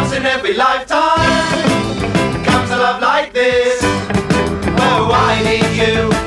Once in every lifetime comes a love like this. Oh, I need you.